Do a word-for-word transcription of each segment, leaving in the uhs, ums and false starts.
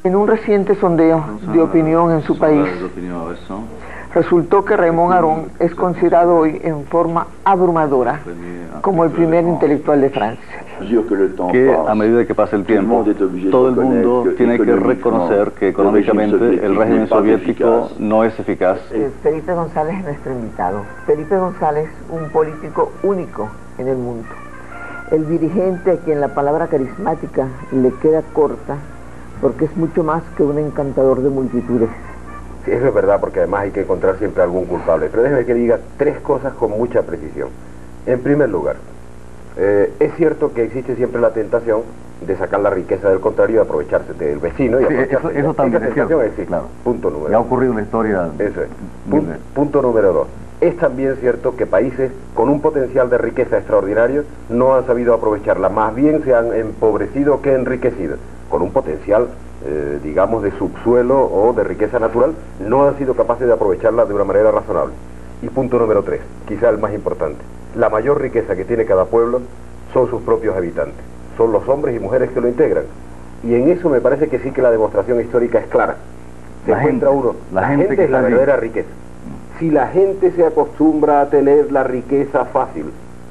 En un reciente sondeo de opinión en su país, resultó que Raymond Aron es considerado hoy en forma abrumadora como el primer intelectual de Francia. Que a medida que pasa el tiempo, todo el mundo tiene que reconocer que económicamente el régimen soviético no es eficaz. Felipe González es nuestro invitado. Felipe González, un político único en el mundo. El dirigente a quien la palabra carismática le queda corta, porque es mucho más que un encantador de multitudes. Sí, eso es verdad, porque además hay que encontrar siempre algún culpable. Pero déjeme que diga tres cosas con mucha precisión. En primer lugar, eh, es cierto que existe siempre la tentación de sacar la riqueza del contrario y aprovecharse del vecino. Y sí, eso, eso también es cierto. Existe. Claro. Punto número Ya ha ocurrido en la historia. Eso es. Punto, punto número dos. Es también cierto que países con un potencial de riqueza extraordinario no han sabido aprovecharla, más bien se han empobrecido que enriquecido. Con un potencial, eh, digamos, de subsuelo o de riqueza natural, no han sido capaces de aprovecharla de una manera razonable. Y punto número tres, quizá el más importante. La mayor riqueza que tiene cada pueblo son sus propios habitantes. Son los hombres y mujeres que lo integran. Y en eso me parece que sí que la demostración histórica es clara. Se la encuentra gente, uno, la, la gente, gente es la verdadera riqueza. Si la gente se acostumbra a tener la riqueza fácil,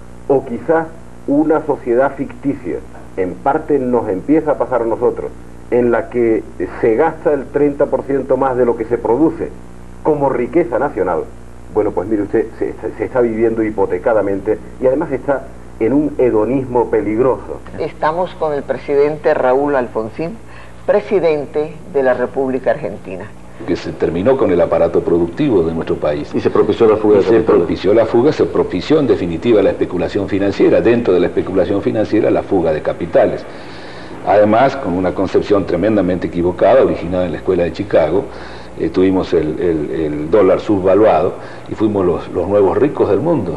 o quizás una sociedad ficticia, en parte nos empieza a pasar a nosotros, en la que se gasta el treinta por ciento más de lo que se produce como riqueza nacional, bueno, pues mire usted, se, se está viviendo hipotecadamente y además está en un hedonismo peligroso. Estamos con el presidente Raúl Alfonsín, presidente de la República Argentina. Que se terminó con el aparato productivo de nuestro país. Y se propició la fuga de capitales. Se propició la fuga, se propició en definitiva la especulación financiera. Dentro de la especulación financiera, la fuga de capitales. Además, con una concepción tremendamente equivocada, originada en la escuela de Chicago, eh, tuvimos el, el, el dólar subvaluado y fuimos los, los nuevos ricos del mundo.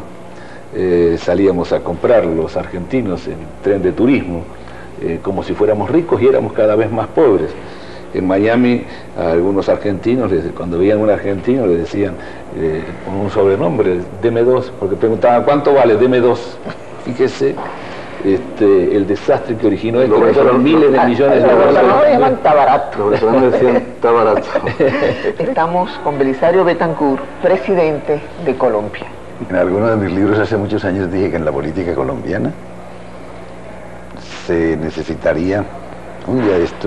Eh, salíamos a comprar los argentinos en tren de turismo, eh, como si fuéramos ricos y éramos cada vez más pobres. En Miami a algunos argentinos, cuando veían a un argentino le decían eh, con un sobrenombre, deme dos, porque preguntaban ¿cuánto vale? Deme dos. Fíjese este, el desastre que originó esto, que fueron miles de millones de dólares. Los venezolanos llaman está barato. Los venezolanos decían está barato. Estamos con Belisario Betancourt, presidente de Colombia. En algunos de mis libros hace muchos años dije que en la política colombiana se necesitaría un día de estos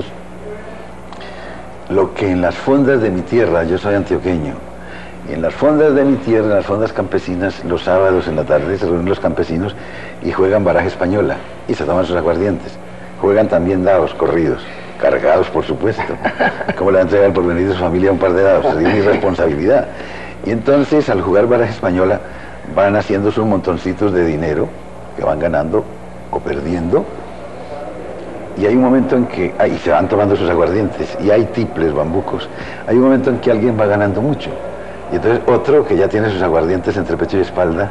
lo que en las fondas de mi tierra, yo soy antioqueño, y en las fondas de mi tierra, en las fondas campesinas, los sábados en la tarde se reúnen los campesinos y juegan baraja española y se toman sus aguardientes. Juegan también dados, corridos, cargados por supuesto. ¿Cómo le va a entregar el porvenir de su familia un par de dados? Sería una irresponsabilidad. Y entonces al jugar baraja española van haciendo sus montoncitos de dinero que van ganando o perdiendo. Y hay un momento en que, ah, y se van tomando sus aguardientes, y hay tiples, bambucos, hay un momento en que alguien va ganando mucho, y entonces otro que ya tiene sus aguardientes entre pecho y espalda,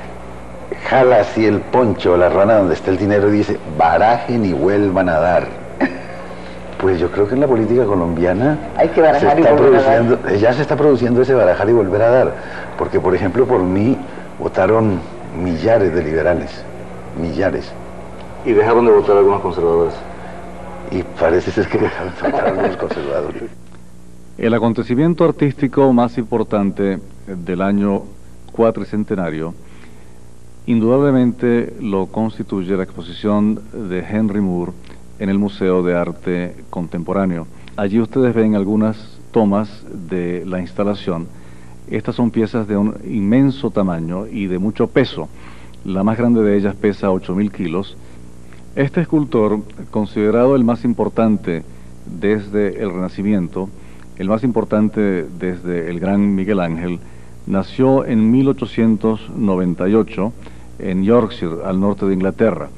jala así el poncho o la rana donde está el dinero y dice, barajen y vuelvan a dar. Pues yo creo que en la política colombiana hay que barajar se está y volver produciendo, a dar. ya se está produciendo ese barajar y volver a dar, porque por ejemplo por mí votaron millares de liberales, millares. Y dejaron de votar algunos conservadores. Y parece ser que dejaron de votar algunos conservadores. El acontecimiento artístico más importante del año cuatricentenario indudablemente lo constituye la exposición de Henry Moore en el Museo de Arte Contemporáneo. Allí ustedes ven algunas tomas de la instalación. Estas son piezas de un inmenso tamaño y de mucho peso. La más grande de ellas pesa ocho mil kilos. Este escultor, considerado el más importante desde el Renacimiento, el más importante desde el gran Miguel Ángel, nació en mil ochocientos noventa y ocho en Yorkshire, al norte de Inglaterra.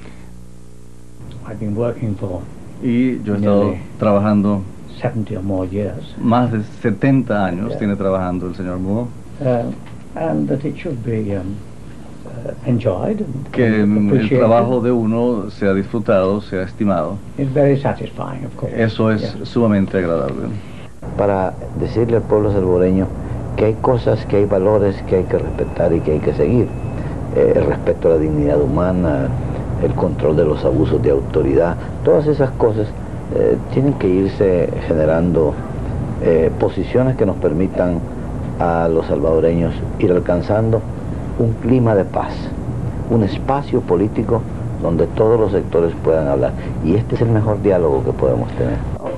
I've been working for Y yo he estado trabajando seventy or more years, más de setenta años, Yeah. tiene trabajando el señor Moore, uh, and that it should be um, uh, enjoyed and que el appreciated. trabajo de uno sea disfrutado, sea estimado. It's very satisfying, of course. Eso es Yeah. sumamente agradable. Para decirle al pueblo salvadoreño que hay cosas, que hay valores que hay que respetar y que hay que seguir. Eh, el respeto a la dignidad humana, el control de los abusos de autoridad, todas esas cosas eh, tienen que irse generando eh, posiciones que nos permitan a los salvadoreños ir alcanzando un clima de paz, un espacio político donde todos los sectores puedan hablar. Y este es el mejor diálogo que podemos tener.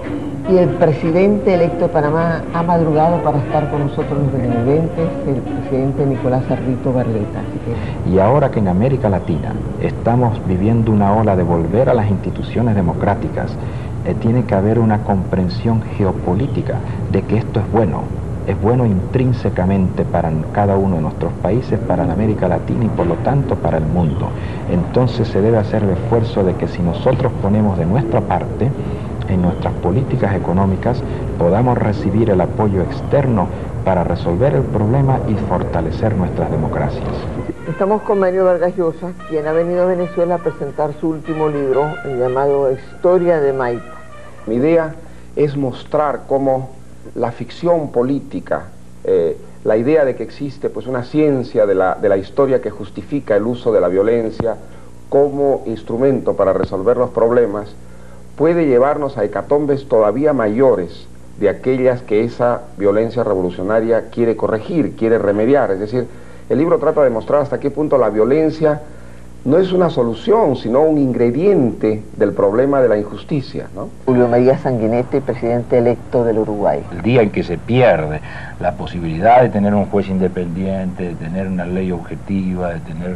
Y el presidente electo de Panamá ha madrugado para estar con nosotros los benevolentes, el presidente Nicolás Arrito Barleta. Así que... Y ahora que en América Latina estamos viviendo una ola de volver a las instituciones democráticas, eh, tiene que haber una comprensión geopolítica de que esto es bueno. Es bueno intrínsecamente para cada uno de nuestros países, para la América Latina y por lo tanto para el mundo. Entonces se debe hacer el esfuerzo de que si nosotros ponemos de nuestra parte, en nuestras políticas económicas, podamos recibir el apoyo externo para resolver el problema y fortalecer nuestras democracias. Estamos con Mario Vargas Llosa, quien ha venido a Venezuela a presentar su último libro llamado Historia de Maita. Mi idea es mostrar cómo la ficción política, eh, la idea de que existe pues, una ciencia de la, de la historia que justifica el uso de la violencia como instrumento para resolver los problemas, puede llevarnos a hecatombes todavía mayores de aquellas que esa violencia revolucionaria quiere corregir, quiere remediar. Es decir, el libro trata de mostrar hasta qué punto la violencia no es una solución, sino un ingrediente del problema de la injusticia, ¿no? Julio María Sanguinetti, presidente electo del Uruguay. El día en que se pierde la posibilidad de tener un juez independiente, de tener una ley objetiva, de tener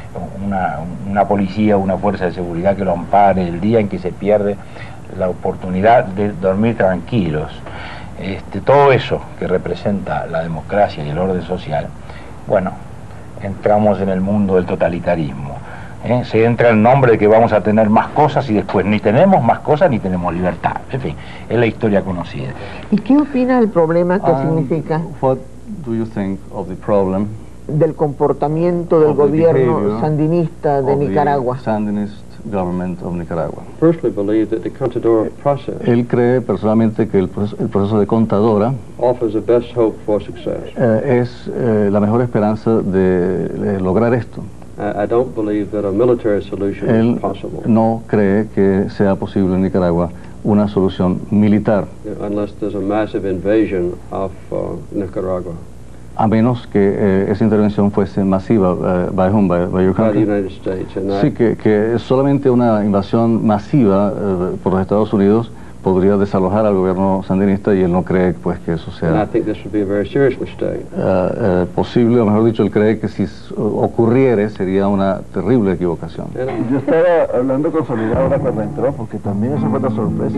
una, una policía, una fuerza de seguridad que lo ampare, el día en que se pierde la oportunidad de dormir tranquilos, este, todo eso que representa la democracia y el orden social, bueno, entramos en el mundo del totalitarismo. ¿Eh? Se entra el nombre de que vamos a tener más cosas y después ni tenemos más cosas ni tenemos libertad. En fin, es la historia conocida. ¿Y qué opina del problema que um, significa? What do you think of the problem del comportamiento del gobierno sandinista de Nicaragua? Sandinist government of Nicaragua. Personally believe that the Contadora process Él cree personalmente que el proceso, el proceso de Contadora offers the best hope for success. eh, es eh, la mejor esperanza de, de lograr esto. I don't believe that a military solution Él is possible. no cree que sea posible en Nicaragua una solución militar, Unless there's a massive invasion of uh, Nicaragua. a menos que eh, esa intervención fuese masiva, uh, by whom, by, by your By the country. United States. And Sí, I, que, que solamente una invasión masiva uh, por los Estados Unidos podría desalojar al gobierno sandinista, y él no cree pues que eso and I sea think this would be a very serious mistake. uh, uh, posible, o mejor dicho, él cree que si ocurriere sería una terrible equivocación. Yo estaba hablando con Soledad ahora cuando entró, porque también eso fue una sorpresa.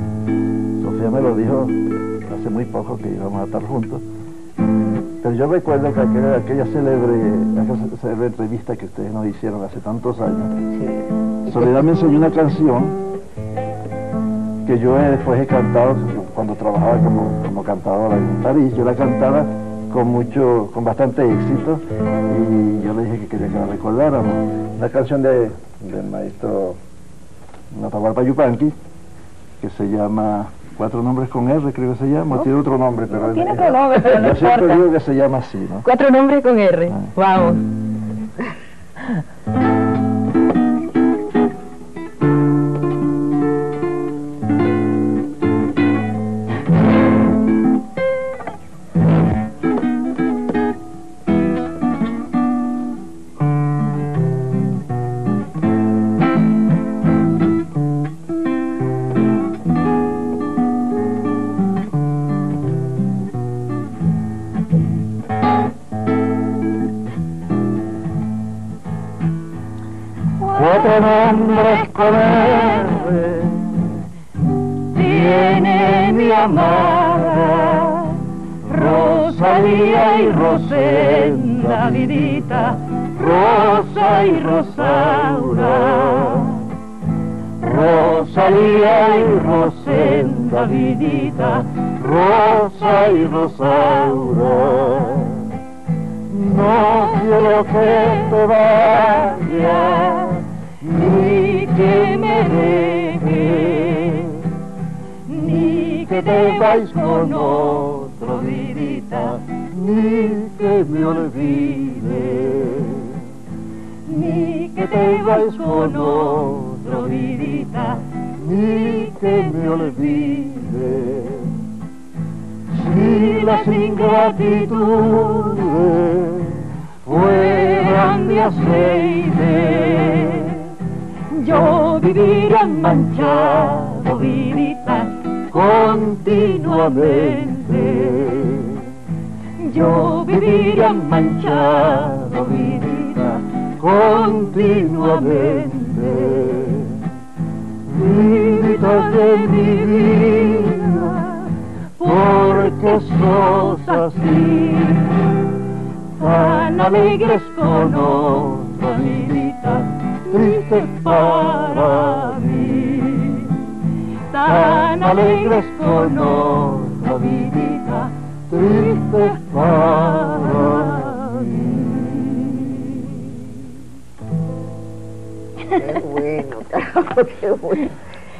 Sofía me lo dijo hace muy poco que íbamos a estar juntos. Pero yo recuerdo que aquella, aquella célebre, aquella célebre entrevista que ustedes nos hicieron hace tantos años, sí. Soledad me enseñó una canción que yo después he cantado cuando trabajaba como, como cantadora en París. Yo la cantaba con mucho, con bastante éxito, y yo le dije que quería que la recordáramos. Una canción de, del maestro Atahualpa Yupanqui, que se llama Cuatro Nombres con R, creo que se llama, ¿no? Tiene otro nombre, pero... No, tiene otro nombre, pero no yo importa. siempre digo que se llama así, ¿no? Cuatro Nombres con R, ah. Vamos. Cuatro nombres con R tiene mi amada Rosalía y Rosenda, vidita, Rosa y Rosaura. Rosalía y Rosenda, vidita, Rosa y Rosaura. No quiero que te vayas, ni que me dejes, ni que te vayas con otro, vidita, ni que me olvides, ni que te vayas con otro, vidita, ni que me olvide. Si las ingratitudes fueran de aceite, yo viviría manchado, vidita, continuamente. Yo viviría manchado, vidita, continuamente. Vidita de mi vida, porque sos así, tan alegres con otra, vidita, triste para mí. Tan alegres con otra, vidita, triste para mí. Qué bueno, carajo, qué bueno.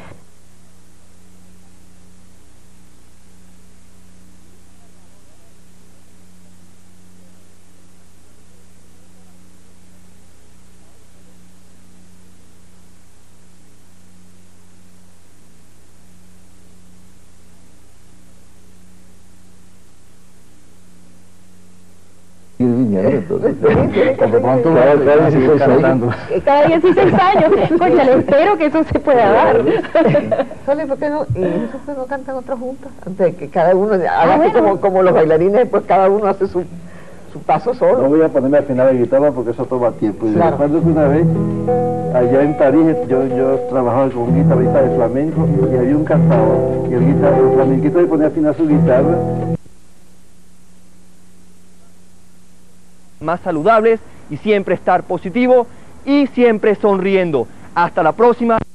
Cada dieciséis años. Cónchale, espero que eso se pueda dar. Sole, ¿por qué no? ¿Y eso fue no cantan otras juntas? Antes de que cada uno haga Ah, así bueno. como, como los bailarines, pues cada uno hace su, su paso solo. No voy a ponerme a afinar la guitarra porque eso toma tiempo. Y Claro. recuerdo que una vez, allá en París, yo, yo trabajaba con un guitarrista de flamenco y había un cantador y el, guitar, el flamenquito le ponía a afinar su guitarra. Más saludables y siempre estar positivo y siempre sonriendo. Hasta la próxima.